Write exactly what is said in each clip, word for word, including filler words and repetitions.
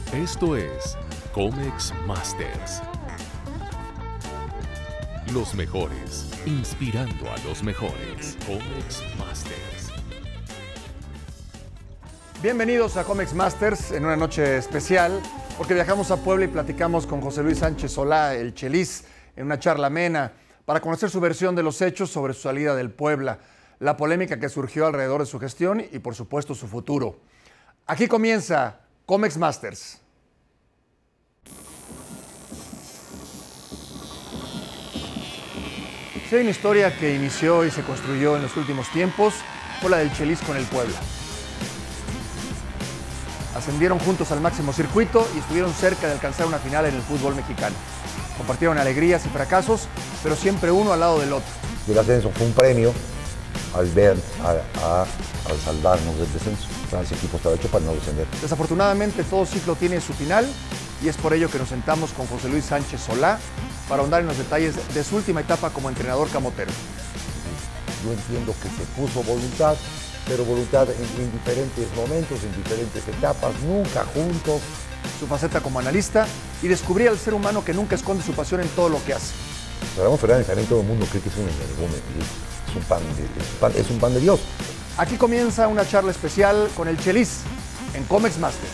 Esto es Comex Masters. Los mejores, inspirando a los mejores. Comex Masters. Bienvenidos a Comex Masters en una noche especial, porque viajamos a Puebla y platicamos con José Luis Sánchez Solá, el Chelis, en una charla amena, para conocer su versión de los hechos sobre su salida del Puebla, la polémica que surgió alrededor de su gestión y, por supuesto, su futuro. Aquí comienza Comex Masters. Si hay una historia que inició y se construyó en los últimos tiempos, fue la del Chelis con el Puebla. Ascendieron juntos al máximo circuito y estuvieron cerca de alcanzar una final en el fútbol mexicano. Compartieron alegrías y fracasos, pero siempre uno al lado del otro. El ascenso fue un premio al ver, a, a, al salvarnos del descenso. Ese equipo estaba hecho para no descender. Desafortunadamente, todo ciclo tiene su final y es por ello que nos sentamos con José Luis Sánchez Solá para ahondar en los detalles de su última etapa como entrenador camotero. Yo entiendo que se puso voluntad, pero voluntad en, en diferentes momentos, en diferentes etapas, nunca juntos. Su faceta como analista y descubrir al ser humano que nunca esconde su pasión en todo lo que hace. Ramón Fernández también todo el mundo cree que es un energúmeno, es un pan de, es pan, es un pan de Dios. Aquí comienza una charla especial con el Chelis en Comex Masters.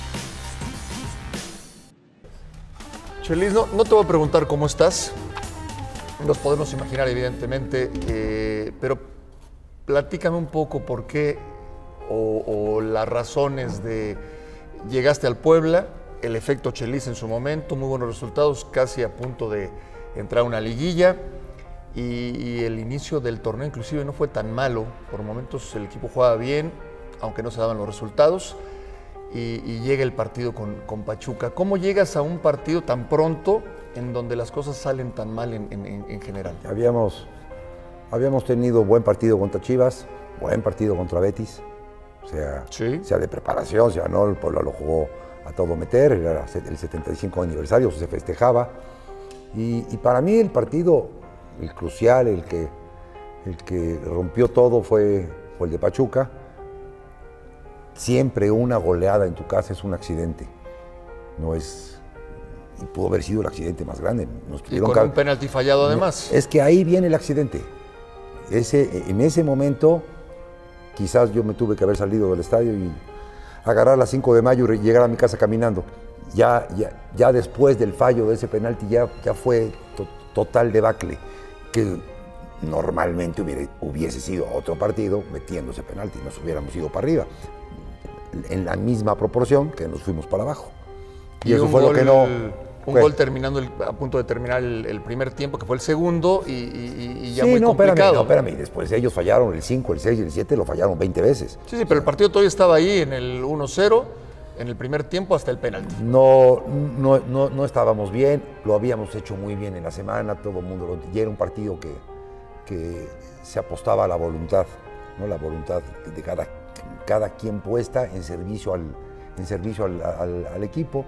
Chelis, no, no te voy a preguntar cómo estás. Nos podemos imaginar, evidentemente, eh, pero platícame un poco por qué o, o las razones de llegaste al Puebla, el efecto Chelis en su momento, muy buenos resultados, casi a punto de entrar a una liguilla y, y el inicio del torneo inclusive no fue tan malo. Por momentos el equipo jugaba bien, aunque no se daban los resultados. Y, y llega el partido con, con Pachuca. ¿Cómo llegas a un partido tan pronto en donde las cosas salen tan mal en, en, en general? Habíamos, habíamos tenido buen partido contra Chivas, buen partido contra Betis, o sea, ¿Sí? sea de preparación, sea no, el Puebla lo jugó a todo meter, era el setenta y cinco aniversario, se festejaba. Y, y para mí el partido, el crucial, el que, el que rompió todo fue, fue el de Pachuca. Siempre una goleada en tu casa es un accidente, no es, y pudo haber sido el accidente más grande. Nos y con un penalti fallado además. Es que ahí viene el accidente. Ese, en ese momento, quizás yo me tuve que haber salido del estadio y agarrar las cinco de mayo y llegar a mi casa caminando. Ya, ya, ya después del fallo de ese penalti ya, ya fue to, total debacle, que normalmente hubiera, hubiese sido otro partido metiendo ese penalti, nos hubiéramos ido para arriba. En la misma proporción que nos fuimos para abajo. Y, y eso fue gol, lo que no... Un fue. gol terminando, el, a punto de terminar el, el primer tiempo, que fue el segundo, y, y, y ya sí, muy no, complicado. Espérame, no, espérame, después ellos fallaron el cinco, el seis y el siete, lo fallaron veinte veces. Sí, sí, pero el partido todavía estaba ahí en el uno cero, en el primer tiempo hasta el penalti. No, no, no, no estábamos bien, lo habíamos hecho muy bien en la semana, todo el mundo lo... Y era un partido que, que se apostaba a la voluntad, ¿no? La voluntad de cada cada quien puesta en servicio al, en servicio al, al, al equipo.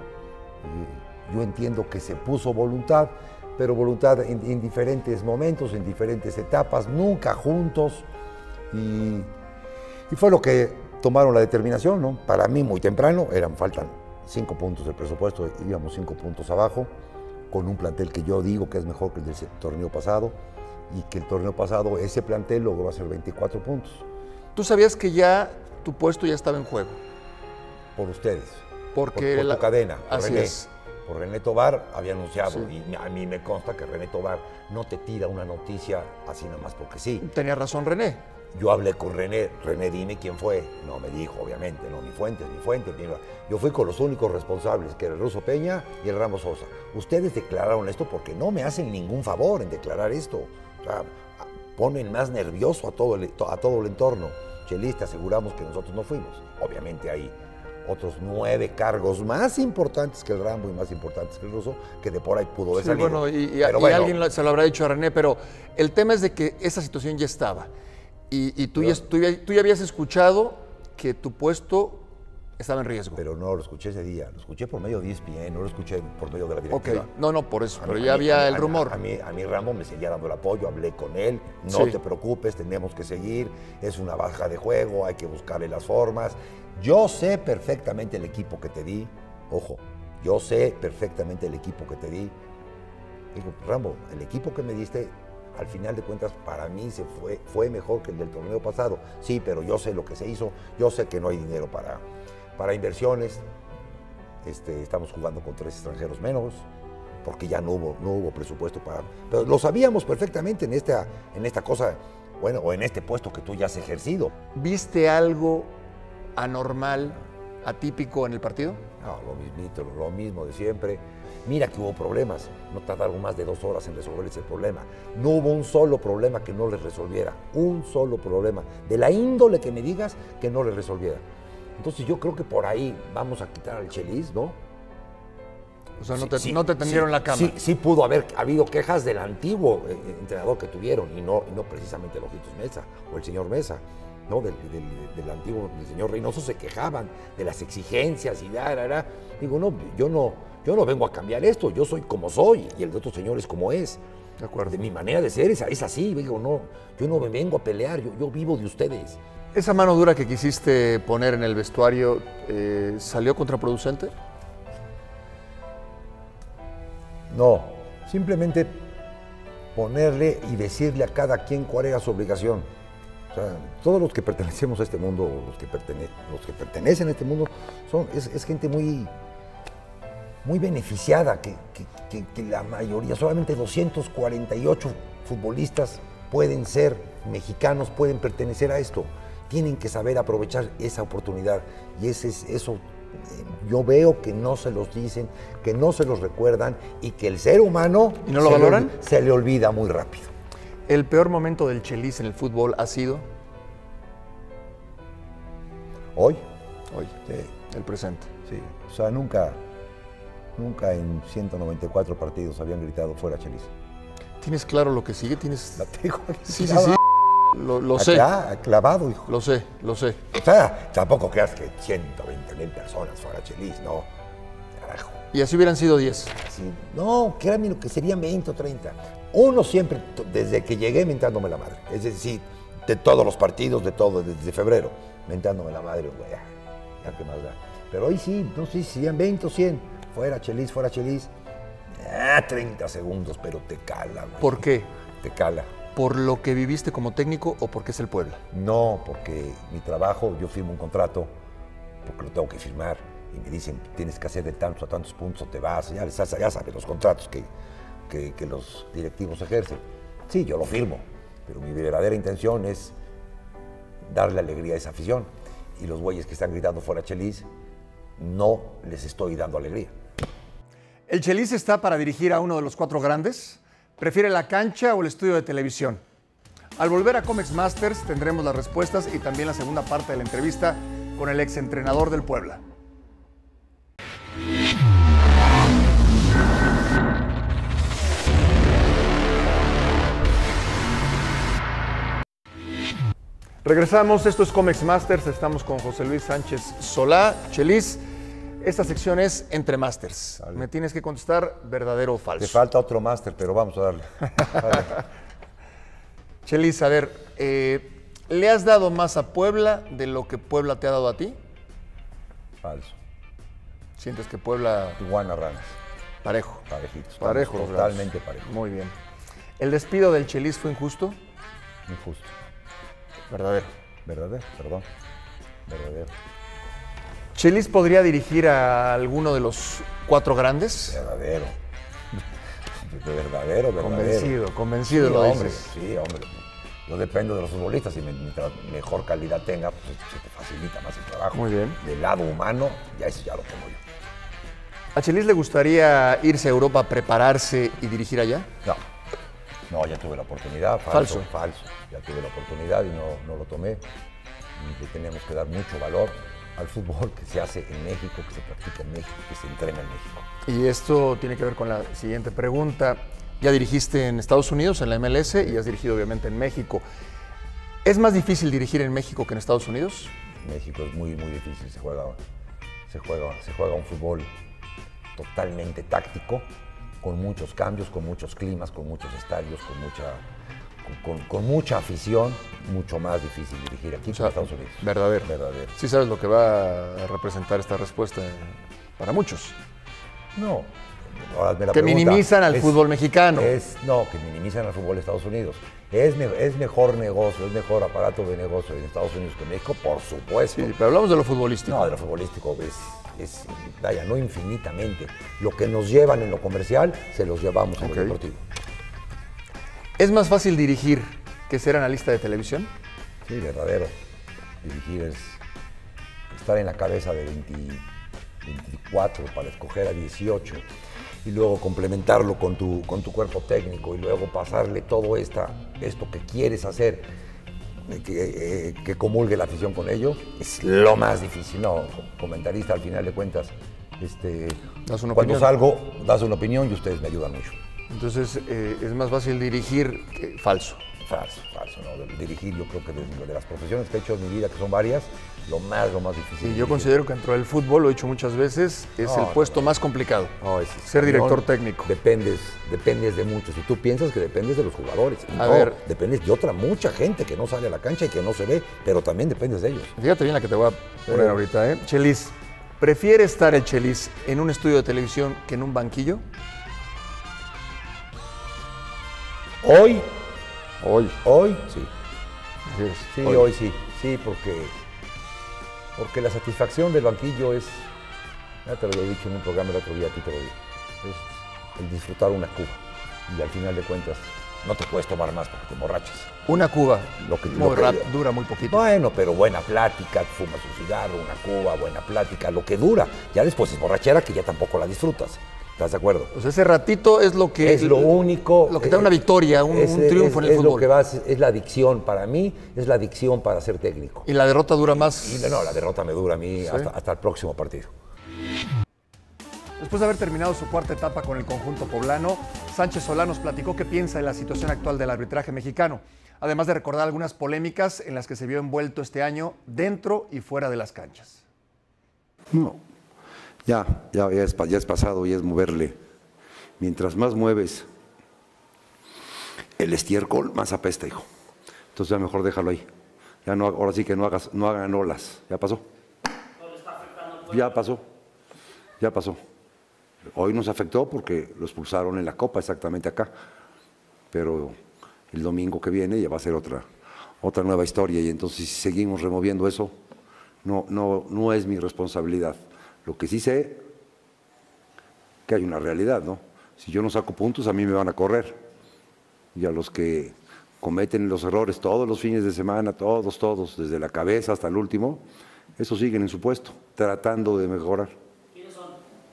Eh, yo entiendo que se puso voluntad, pero voluntad en, en diferentes momentos, en diferentes etapas, nunca juntos. Y, y fue lo que tomaron la determinación, ¿no? Para mí muy temprano, eran, faltan cinco puntos del presupuesto, íbamos cinco puntos abajo, con un plantel que yo digo que es mejor que el del torneo pasado, y que el torneo pasado ese plantel logró hacer veinticuatro puntos. ¿Tú sabías que ya tu puesto ya estaba en juego? Por ustedes. Porque por, por la... tu cadena. Por Así René. es. Por René Tobar había anunciado, Sí. y a mí me consta que René Tobar no te tira una noticia así nada más porque sí. Tenía razón René. Yo hablé con René, René dime quién fue. No me dijo, obviamente, no, mi fuente, mi fuente. Mi... Yo fui con los únicos responsables, que era el Ruso Peña y el Ramos Sosa. Ustedes declararon esto porque no me hacen ningún favor en declarar esto. O sea, ponen más nervioso a todo el, a todo el entorno. Chelis, te aseguramos que nosotros no fuimos. Obviamente hay otros nueve cargos más importantes que el Rambo y más importantes que el Ruso, que de por ahí pudo haber sí, salido. Bueno, y, y, pero y bueno, alguien se lo habrá dicho a René, pero el tema es de que esa situación ya estaba. Y, y tú, pero, ya, tú, ya, tú ya habías escuchado que tu puesto estaba en riesgo. Pero no lo escuché ese día, lo escuché por medio de E S P N, no lo escuché por medio de la directiva. Ok, no, no, por eso, a pero mí, ya a había mí, el a, rumor. A, a, mí, a mí Rambo me seguía dando el apoyo, hablé con él, no sí. te preocupes, tenemos que seguir, es una baja de juego, hay que buscarle las formas. Yo sé perfectamente el equipo que te di, Ojo, yo sé perfectamente el equipo que te di. Digo, Rambo, el equipo que me diste, al final de cuentas, para mí se fue, fue mejor que el del torneo pasado. Sí, pero yo sé lo que se hizo, yo sé que no hay dinero para, para inversiones. Este, estamos jugando con tres extranjeros menos, porque ya no hubo, no hubo presupuesto para... Pero lo sabíamos perfectamente en esta, en esta cosa, bueno, o en este puesto que tú ya has ejercido. ¿Viste algo anormal, atípico en el partido? No, lo mismito, lo mismo de siempre. Mira que hubo problemas, no tardaron más de dos horas en resolver ese problema. No hubo un solo problema que no les resolviera, un solo problema, de la índole que me digas, que no les resolviera. Entonces yo creo que por ahí vamos a quitar al Chelis, ¿no? O sea, no Sí, te, sí, no te tendieron sí, la cama. Sí, sí pudo haber habido quejas del antiguo eh, entrenador que tuvieron, y no, y no precisamente el Ojitos Mesa o el señor Mesa, ¿no? Del, del, del antiguo, del señor Reynoso, se quejaban de las exigencias y da, da, da. Digo, no, yo no, yo no vengo a cambiar esto, yo soy como soy y el de otro señor es como es. De acuerdo. De mi manera de ser es, es así, digo, no, yo no me vengo a pelear, yo, yo vivo de ustedes. ¿Esa mano dura que quisiste poner en el vestuario eh, salió contraproducente? No, simplemente ponerle y decirle a cada quien cuál era su obligación. O sea, todos los que pertenecemos a este mundo, los que, pertene los que pertenecen a este mundo, son, es, es gente muy, muy beneficiada, que, que, que, que la mayoría, solamente doscientos cuarenta y ocho futbolistas pueden ser mexicanos, pueden pertenecer a esto. Tienen que saber aprovechar esa oportunidad y ese es eso. Yo veo que no se los dicen, que no se los recuerdan y que el ser humano ¿Y no lo valoran? Le, se le olvida muy rápido. ¿El peor momento del Chelis en el fútbol ha sido? ¿Hoy? Hoy, Sí. el presente. Sí. O sea, nunca, nunca en ciento noventa y cuatro partidos habían gritado fuera Chelis. ¿Tienes claro lo que sigue? ¿Tienes... La tengo aquí Sí, sí, clavada. sí. Lo, lo sé. Acá, clavado, hijo. Lo sé, lo sé. O sea, tampoco creas que ciento veinte mil personas fuera Chelis, no. Carajo. Y así hubieran sido diez. Sí, no, créanme lo que serían veinte o treinta. Uno siempre, desde que llegué, mentándome la madre. Es decir, de todos los partidos, de todo, desde febrero, mentándome la madre, güey, ya, ya qué más da. Pero hoy sí, no sé si serían veinte o cien. Fuera Chelis, fuera Chelis. Ah, treinta segundos, pero te cala, güey. ¿Por qué? Te cala. ¿Por lo que viviste como técnico o porque es el Puebla? No, porque mi trabajo, yo firmo un contrato, porque lo tengo que firmar. Y me dicen, tienes que hacer de tantos a tantos puntos o te vas. Ya, ya sabes los contratos que, que, que los directivos ejercen. Sí, yo lo firmo, pero mi verdadera intención es darle alegría a esa afición. Y los güeyes que están gritando fuera Chelis, no les estoy dando alegría. ¿El Chelis está para dirigir a uno de los cuatro grandes? ¿Prefiere la cancha o el estudio de televisión? Al volver a Comex Masters tendremos las respuestas y también la segunda parte de la entrevista con el exentrenador del Puebla. Regresamos, esto es Comex Masters, estamos con José Luis Sánchez Solá. Chelis, esta sección es Entre Masters. Vale. Me tienes que contestar verdadero o falso. Te falta otro máster, pero vamos a darle. Vale. Chelis, a ver, eh, ¿le has dado más a Puebla de lo que Puebla te ha dado a ti? Falso. ¿Sientes que Puebla Iguana ranas. parejo? Parejitos. Parejo. los brazos. Totalmente parejo. Muy bien. ¿El despido del Chelis fue injusto? Injusto. Verdadero. ¿Verdadero? Perdón. Verdadero. ¿Chelis podría dirigir a alguno de los cuatro grandes? Verdadero. Verdadero, verdadero. Convencido, convencido Sí, lo hombre, dices. sí, hombre. Yo dependo de los futbolistas y mientras mejor calidad tenga, pues se te facilita más el trabajo. Muy bien. Del lado humano, ya eso ya lo tengo yo. ¿A Chelis le gustaría irse a Europa a prepararse y dirigir allá? No, no, ya tuve la oportunidad. Falso. Falso. Falso. Ya tuve la oportunidad y no, no lo tomé. Y le tenemos que dar mucho valor al fútbol que se hace en México, que se practica en México, que se entrena en México. Y esto tiene que ver con la siguiente pregunta. Ya dirigiste en Estados Unidos, en la M L S, y has dirigido obviamente en México. ¿Es más difícil dirigir en México que en Estados Unidos? México es muy, muy difícil. Se juega, se juega, se juega un fútbol totalmente táctico, con muchos cambios, con muchos climas, con muchos estadios, con mucha, con, con, con mucha afición. Mucho más difícil dirigir aquí O sea, que en Estados Unidos. verdadero. Verdadero. Sí sabes lo que va a representar esta respuesta para muchos. No. Ahora me la que pregunta, minimizan al es, fútbol mexicano. Es, no, que minimizan al fútbol de Estados Unidos. Es, me, es mejor negocio, es mejor aparato de negocio en Estados Unidos que en México, por supuesto. Sí, pero hablamos de lo futbolístico. No, de lo futbolístico es, es, vaya, no infinitamente. Lo que nos llevan en lo comercial, se los llevamos en Ok. lo deportivo. ¿Es más fácil dirigir que ser analista de televisión? Sí, verdadero. Dirigir es estar en la cabeza de veinte, veinticuatro para escoger a dieciocho y luego complementarlo con tu, con tu cuerpo técnico y luego pasarle todo esta, esto que quieres hacer, eh, que, eh, que comulgue la afición con ello, es lo más difícil. No, comentarista al final de cuentas, este, Das una cuando opinión. salgo, das una opinión y ustedes me ayudan mucho. Entonces, eh, es más fácil dirigir que falso. Falso, falso, ¿no? Dirigir, yo creo que de, de las profesiones que he hecho en mi vida, que son varias, lo más, lo más difícil. Sí, yo dirigir. considero que dentro del fútbol, lo he dicho muchas veces, es No, el puesto no, más complicado. No, es ser cañón. director técnico. Dependes, dependes de muchos. Y tú piensas que dependes de los jugadores. Y A no, ver. dependes de otra mucha gente que no sale a la cancha y que no se ve, pero también dependes de ellos. Fíjate bien la que te voy a poner Sí. ahorita, ¿eh? Chelis, ¿prefiere estar el Chelis en un estudio de televisión que en un banquillo? Hoy, Hoy. hoy, sí. Así es. Sí, hoy, sí. Sí, porque, porque la satisfacción del banquillo es, ya te lo he dicho en un programa el otro día, a ti te lo digo, es el disfrutar una cuba. Y al final de cuentas, no te puedes tomar más porque te emborrachas. Una cuba. Lo que- muy lo que- rap- dura muy poquito. Bueno, pero buena plática, fumas un cigarro, una cuba, buena plática, lo que dura. Ya después es borrachera que ya tampoco la disfrutas. ¿Estás de acuerdo? O sea, ese ratito es lo que... Es lo único. Lo que te da una victoria, un, es, un triunfo es- en el es fútbol. lo que vas, es la adicción para mí, es la adicción para ser técnico. Y la derrota dura más. Y no, la derrota me dura a mí hasta, hasta el próximo partido. Después de haber terminado su cuarta etapa con el conjunto poblano, Sánchez Solá nos platicó qué piensa de la situación actual del arbitraje mexicano, además de recordar algunas polémicas en las que se vio envuelto este año dentro y fuera de las canchas. No, ya, ya, ya, es, pa- ya es pasado y es moverle. Mientras más mueves el estiércol, más apesta, hijo. Entonces ya mejor déjalo ahí. Ya no, ahora sí que no hagas, no hagan olas. Ya pasó. Ya pasó. Ya pasó. Hoy nos afectó porque lo expulsaron en la Copa, exactamente acá. Pero el domingo que viene ya va a ser otra, otra nueva historia. Y entonces si seguimos removiendo eso, no, no, no es mi responsabilidad. Lo que sí sé, que hay una realidad, ¿no? Si yo no saco puntos, a mí me van a correr. Y a los que cometen los errores todos los fines de semana, todos, todos, desde la cabeza hasta el último, esos siguen en su puesto, tratando de mejorar. ¿Quiénes son?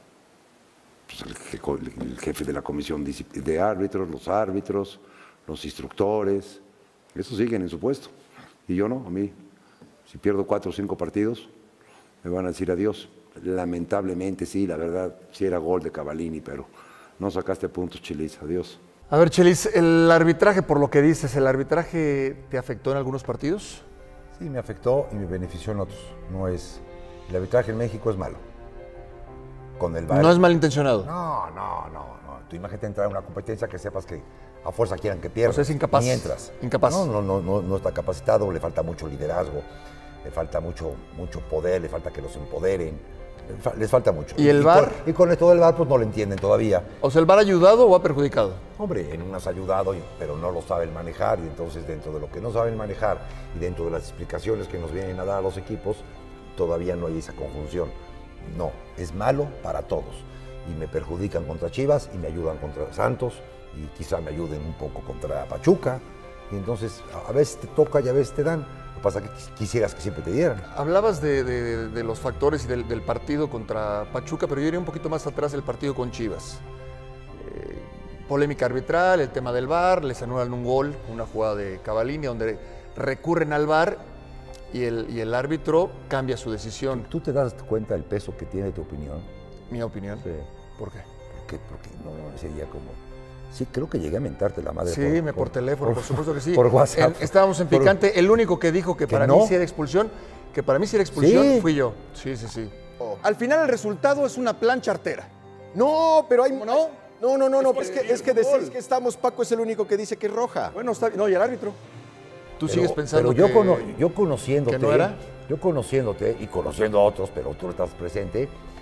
Pues el, je- el jefe de la comisión discip- de árbitros, los árbitros, los instructores, esos siguen en su puesto. Y yo no, a mí, si pierdo cuatro o cinco partidos, me van a decir adiós. Lamentablemente, sí, la verdad, sí era gol de Cavallini, pero no sacaste puntos, Chelis, adiós. A ver, Chelis, el arbitraje, por lo que dices, ¿el arbitraje te afectó en algunos partidos? Sí, me afectó y me benefició en otros. No es, el arbitraje en México es malo. Con el V A R. No es malintencionado. No, no, no, no. Tú imagínate entrar a una competencia que sepas que a fuerza quieran que pierdas. O sea, es incapaz. Ni entras. Incapaz. No, no, no, no, no está capacitado, le falta mucho liderazgo, le falta mucho, mucho poder, le falta que los empoderen, le fa- les falta mucho. ¿Y el y V A R? Con, y con esto del V A R pues no lo entienden todavía. O sea, ¿el V A R ha ayudado o ha perjudicado? Hombre, en unas ha ayudado, y- pero no lo saben manejar, y entonces dentro de lo que no saben manejar y dentro de las explicaciones que nos vienen a dar a los equipos, todavía no hay esa conjunción. No, es malo para todos. Y me perjudican contra Chivas y me ayudan contra Santos y quizá me ayuden un poco contra Pachuca. Y entonces a a veces te toca y a veces te dan. Lo que pasa es que quis- quisieras que siempre te dieran. Hablabas de, de- de los factores y del, del partido contra Pachuca, pero yo iría un poquito más atrás del partido con Chivas. Eh, polémica arbitral, el tema del V A R, les anulan un gol, una jugada de Cavallini, donde recurren al V A R y el, y el árbitro cambia su decisión. ¿Tú te das cuenta del peso que tiene tu opinión? Mi opinión. Sí. ¿Por qué? Porque, porque no, no, ese día como... Sí, creo que llegué a mentarte la madre. Sí, me por, teléfono, por, supuesto que sí. Por WhatsApp. En- estábamos en Por- picante. El único que dijo que, ¿Que para no? mí sí era expulsión, que para mí sí era expulsión, Sí. fui yo. Sí, sí, sí. Al final el resultado es una plancha artera. No, pero hay... no? No, no, no, no, Es es que que, es que el gol. decís que estamos, Paco es el único que dice que es roja. Bueno, está bien. No, y el árbitro. Tú Pero- sigues pensando pero yo, que, cono- yo conociéndote, que no era. yo conociéndote y conociendo a otros, pero tú estás presente,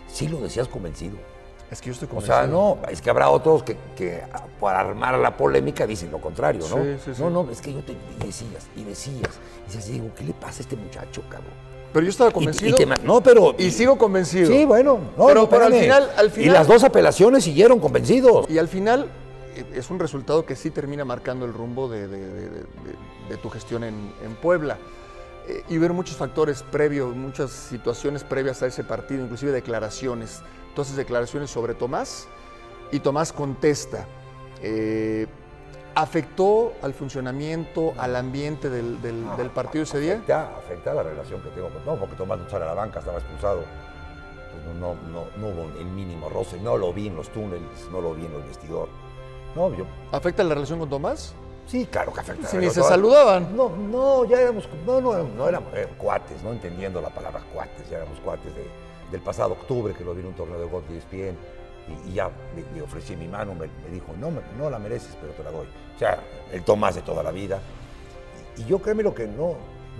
sí lo decías convencido. Es que yo estoy O convencido. sea, no, es que habrá otros que, que para armar la polémica dicen lo contrario, ¿no? Sí, sí, sí. No, no, es que yo te y decías, y decías, y decías, digo, ¿qué le pasa a este muchacho, cabrón? Pero yo estaba Y- convencido. y te ma- no, pero... Y sigo convencido. Sí, bueno. No, Pero- no, pero al espérame. final- al final- Y las dos apelaciones siguieron convencidos. Y al final eh, es un resultado que sí termina marcando el rumbo de, de- de- de- de tu gestión en, en Puebla. Eh, y ver muchos factores previos, muchas situaciones previas a ese partido, inclusive declaraciones. Entonces, declaraciones sobre Tomás y Tomás contesta. Eh, ¿Afectó al funcionamiento, al ambiente del, del- del partido ese día? Afecta, afecta la relación que tengo con... No, porque Tomás no sale a la banca, estaba expulsado. Pues no, no, no, no hubo el mínimo roce, no lo vi en los túneles, no lo vi en el vestidor. No, yo... ¿Afecta la relación con Tomás? Sí, claro que afecta. Si la ni se relación. saludaban. No, no, ya éramos... No, no, éramos- no éramos eh, cuates, no entendiendo la palabra cuates, ya éramos cuates de, del pasado octubre, que lo vi en un torneo de golf de E S P N. Y, y ya le, le ofrecí mi mano, me, me dijo, no, me- no la mereces, pero te la doy. O sea, el Tomás de toda la vida. Y, y yo créeme lo que no,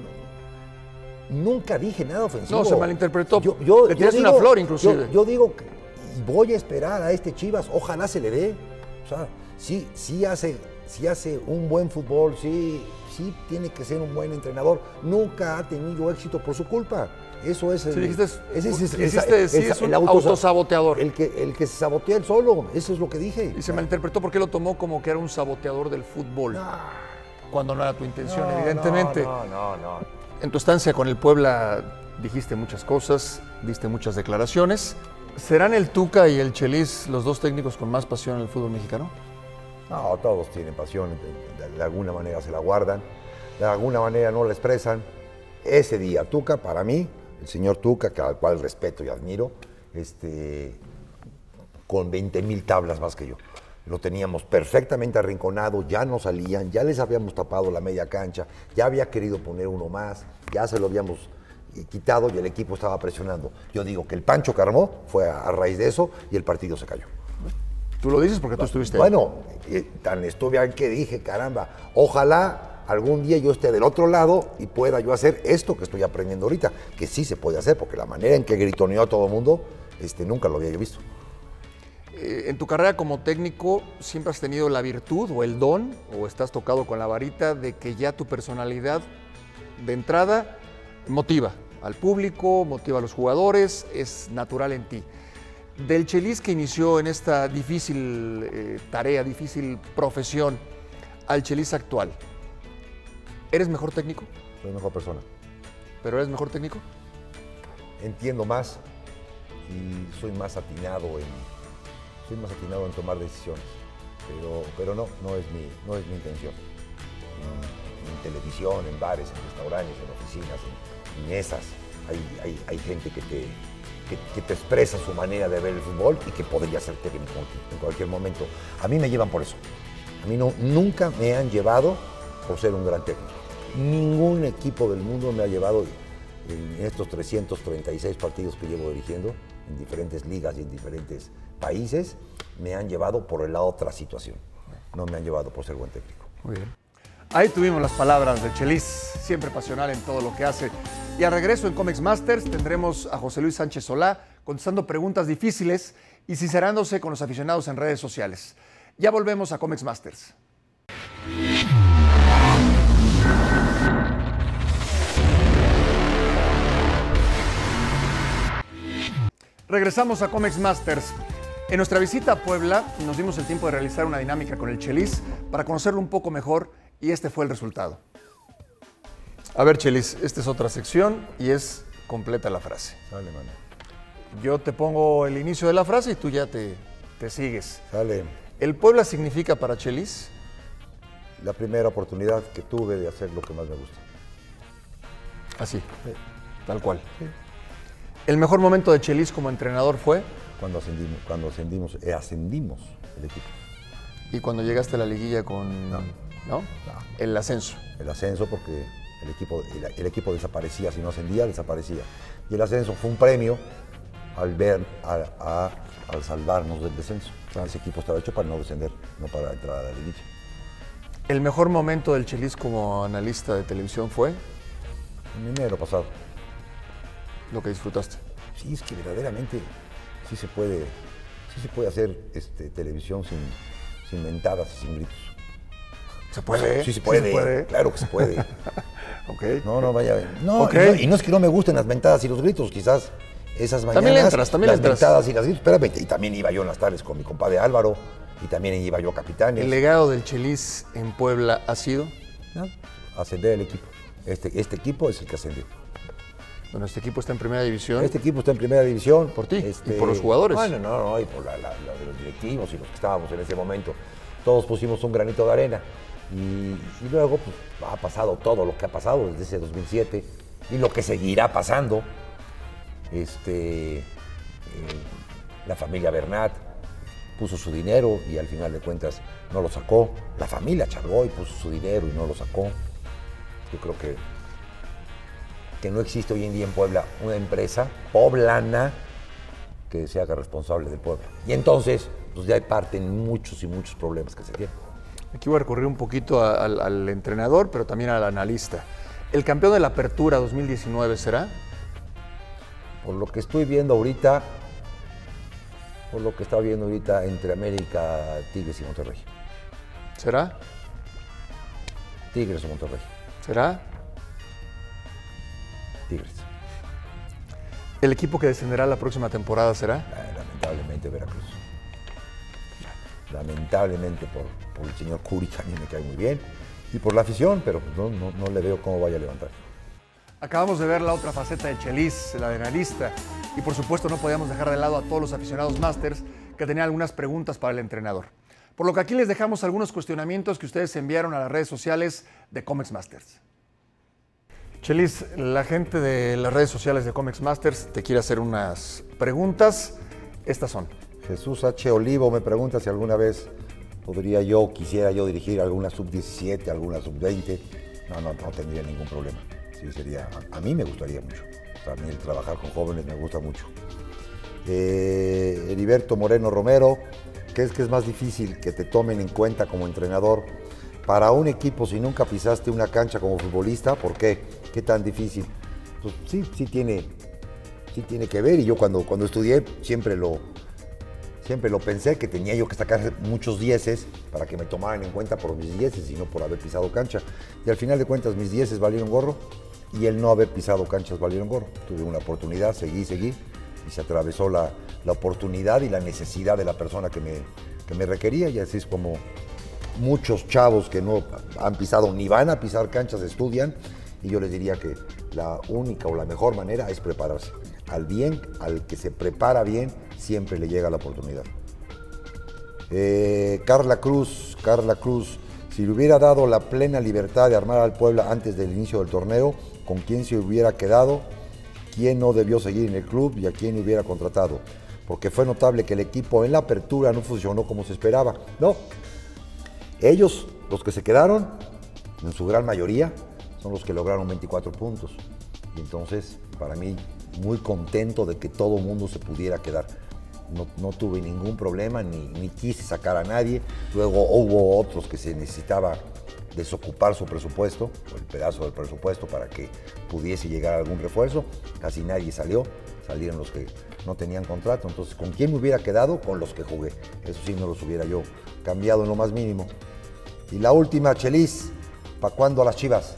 no- nunca dije nada ofensivo. No, se malinterpretó. Yo, yo, Le yo tiraste digo- una flor, inclusive. Yo, yo digo que y voy a esperar a este Chivas, ojalá se le dé. O sea, sí, sí hace, sí hace un buen fútbol, sí, sí tiene que ser un buen entrenador. Nunca ha tenido éxito por su culpa. Eso es el, Sí, dijiste, ese es- dijiste, esa- sí, esa- es un el autosa- autosaboteador. El que, el que se sabotea él solo, eso es lo que dije. Y se malinterpretó porque lo tomó como que era un saboteador del fútbol. Cuando no era tu intención, No, evidentemente. No, no, no, no. En tu estancia con el Puebla dijiste muchas cosas, diste muchas declaraciones. ¿Serán el Tuca y el Chelis los dos técnicos con más pasión en el fútbol mexicano? No, todos tienen pasión, de, de- de alguna manera se la guardan, de alguna manera no la expresan. Ese día, Tuca, para mí, el señor Tuca, que al cual respeto y admiro, este, con veinte mil tablas más que yo. Lo teníamos perfectamente arrinconado, ya no salían, ya les habíamos tapado la media cancha, ya había querido poner uno más, ya se lo habíamos eh, quitado y el equipo estaba presionando. Yo digo que el Pancho que armó fue a, a raíz de eso y el partido se cayó. Tú lo dices porque tú estuviste ahí. Bueno, eh, tan estuve ahí que dije, caramba, ojalá algún día yo esté del otro lado y pueda yo hacer esto que estoy aprendiendo ahorita, que sí se puede hacer, porque la manera en que gritoneó a todo el mundo, este, nunca lo había yo visto. Eh, en tu carrera como técnico, ¿siempre has tenido la virtud o el don, o estás tocado con la varita, de que ya tu personalidad de entrada motiva al público, motiva a los jugadores, es natural en ti? Del Chelis que inició en esta difícil eh, tarea, difícil profesión, al Chelis actual, ¿eres mejor técnico? Soy mejor persona. ¿Pero eres mejor técnico? Entiendo más y soy más atinado en, soy más atinado en tomar decisiones. Pero, pero no, no es mi, no es mi intención. En, en televisión, en bares, en restaurantes, en oficinas, en, en mesas, hay, hay, hay gente que te, que, que te expresa su manera de ver el fútbol y que podría ser técnico en cualquier momento. A mí me llevan por eso. A mí no, nunca me han llevado por ser un gran técnico. Ningún equipo del mundo me ha llevado en estos trescientos treinta y seis partidos que llevo dirigiendo en diferentes ligas y en diferentes países, me han llevado por el lado de otra situación. No me han llevado por ser buen técnico. Muy bien. Ahí tuvimos las palabras de Chelis, siempre pasional en todo lo que hace. Y al regreso en Comex Masters tendremos a José Luis Sánchez Solá contestando preguntas difíciles y sincerándose con los aficionados en redes sociales. Ya volvemos a Comex Masters. Regresamos a Comex Masters. En nuestra visita a Puebla nos dimos el tiempo de realizar una dinámica con el Chelis para conocerlo un poco mejor y este fue el resultado. A ver, Chelis, esta es otra sección y es completa la frase. Sale, mano. Yo te pongo el inicio de la frase y tú ya te, te sigues. Sale. ¿El Puebla significa para Chelis? La primera oportunidad que tuve de hacer lo que más me gusta. Así, tal cual. ¿El mejor momento de Chelis como entrenador fue? Cuando ascendimos, cuando ascendimos, eh, ascendimos el equipo. ¿Y cuando llegaste a la liguilla con...? No. ¿No? No. El ascenso. El ascenso porque el equipo, el, el equipo desaparecía, si no ascendía, desaparecía. Y el ascenso fue un premio al ver, a, a- al salvarnos del descenso. Ese equipo estaba hecho para no descender, no para entrar a la liguilla. ¿El mejor momento del Chelis como analista de televisión fue? En enero pasado. Lo que disfrutaste. Sí, es que verdaderamente sí se puede, sí se puede hacer este, televisión sin, sin mentadas y sin gritos. ¿Se puede? Sí se puede, ¿Sí se puede? Claro que se puede. Okay. No, no, vaya. No, Okay. y no, y no es que no me gusten las mentadas y los gritos, quizás esas mañanas. También le entras, también las le entras. mentadas y las gritos. Espérame, y también iba yo en las tardes con mi compadre Álvaro, y también iba yo a Capitanes. ¿El legado del Chelis en Puebla ha sido? ¿No? Ascender el equipo. Este, este equipo es el que ascendió. Bueno, este equipo está en primera división. Este equipo está en primera división. Por ti Este, y por los jugadores. Bueno, no, no, y por la, la, la de los directivos y los que estábamos en ese momento. Todos pusimos un granito de arena. Y, y luego pues, ha pasado todo lo que ha pasado desde ese dos mil siete y lo que seguirá pasando. Este, eh, la familia Bernat puso su dinero y al final de cuentas no lo sacó. La familia Chargoy puso su dinero y no lo sacó. Yo creo que, que no existe hoy en día en Puebla una empresa poblana que se haga responsable del pueblo. Y entonces pues ya parten muchos y muchos problemas que se tienen. Aquí voy a recurrir un poquito a, al, al entrenador, pero también al analista. ¿El campeón de la Apertura dos mil diecinueve será? Por lo que estoy viendo ahorita, por lo que está viendo ahorita entre América, Tigres y Monterrey. ¿Será? Tigres o Monterrey. ¿Será? Tigres. ¿El equipo que descenderá la próxima temporada será? Eh, lamentablemente Veracruz. Lamentablemente por, por el señor Curi, que a mí me cae muy bien, y por la afición, pero no, no, no le veo cómo vaya a levantar. Acabamos de ver la otra faceta de Chelis, la de analista, y por supuesto no podíamos dejar de lado a todos los aficionados Masters que tenían algunas preguntas para el entrenador. Por lo que aquí les dejamos algunos cuestionamientos que ustedes enviaron a las redes sociales de Comex Masters. Chelis, la gente de las redes sociales de Comex Masters te quiere hacer unas preguntas. Estas son. Jesús H. Olivo me pregunta si alguna vez podría yo, quisiera yo dirigir alguna sub diecisiete, alguna sub veinte. No, no, no tendría ningún problema. Sí, sería, a, a mí me gustaría mucho. También el trabajar con jóvenes me gusta mucho. Eh, Heriberto Moreno Romero, ¿qué es que es más difícil que te tomen en cuenta como entrenador para un equipo si nunca pisaste una cancha como futbolista? ¿Por qué? ¿Qué tan difícil? Pues sí, sí tiene, sí tiene que ver, y yo cuando, cuando estudié siempre lo... Siempre lo pensé, que tenía yo que sacar muchos dieces para que me tomaran en cuenta por mis dieces y no por haber pisado cancha. Y al final de cuentas mis dieces valieron gorro y el no haber pisado canchas valieron gorro. Tuve una oportunidad, seguí, seguí y se atravesó la, la oportunidad y la necesidad de la persona que me, que me requería, y así es como muchos chavos que no han pisado ni van a pisar canchas estudian, y yo les diría que la única o la mejor manera es prepararse. Al bien, al que se prepara bien, siempre le llega la oportunidad. Eh, Carla Cruz, Carla Cruz, si le hubiera dado la plena libertad de armar al Puebla antes del inicio del torneo, ¿con quién se hubiera quedado? ¿Quién no debió seguir en el club y a quién hubiera contratado? Porque fue notable que el equipo en la apertura no funcionó como se esperaba. No, ellos, los que se quedaron, en su gran mayoría, son los que lograron veinticuatro puntos. Y entonces, para mí, muy contento de que todo el mundo se pudiera quedar. No, no tuve ningún problema, ni, ni quise sacar a nadie. Luego hubo otros que se necesitaba desocupar su presupuesto, o el pedazo del presupuesto, para que pudiese llegar algún refuerzo. Casi nadie salió, salieron los que no tenían contrato. Entonces, ¿con quién me hubiera quedado? Con los que jugué. Eso sí, no los hubiera yo cambiado en lo más mínimo. Y la última, Chelis, ¿para cuándo a las Chivas?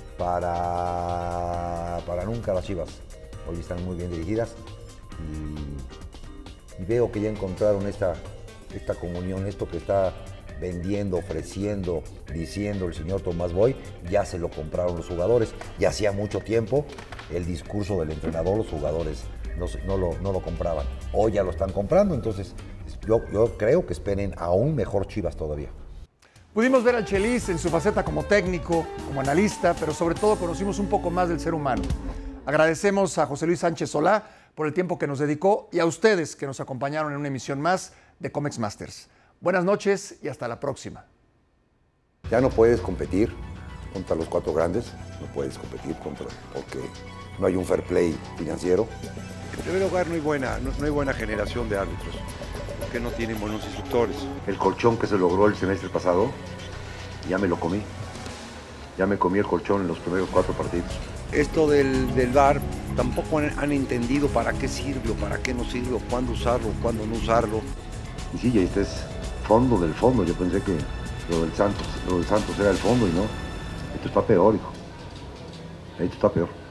Para, para nunca las Chivas. Hoy están muy bien dirigidas y, y veo que ya encontraron esta, esta comunión, esto que está vendiendo, ofreciendo, diciendo el señor Tomás Boy, ya se lo compraron los jugadores. Y hacía mucho tiempo el discurso del entrenador, los jugadores no, no, lo, no lo compraban. Hoy ya lo están comprando, entonces yo, yo creo que esperen aún mejor Chivas todavía. Pudimos ver al Chelis en su faceta como técnico, como analista, pero sobre todo conocimos un poco más del ser humano. Agradecemos a José Luis Sánchez Solá por el tiempo que nos dedicó y a ustedes que nos acompañaron en una emisión más de Comex Masters. Buenas noches y hasta la próxima. Ya no puedes competir contra los cuatro grandes, no puedes competir contra, porque no hay un fair play financiero. En primer lugar, no hay buena, no, no hay buena generación de árbitros, porque no tienen buenos instructores. El colchón que se logró el semestre pasado, ya me lo comí. Ya me comí el colchón en los primeros cuatro partidos. esto del, del V A R tampoco han, han entendido para qué sirve o para qué no sirve, o cuándo usarlo, o cuándo no usarlo. Y sí, y este es fondo del fondo. Yo pensé que lo del Santos, lo del Santos era el fondo y no. Esto está peor, hijo. Esto está peor.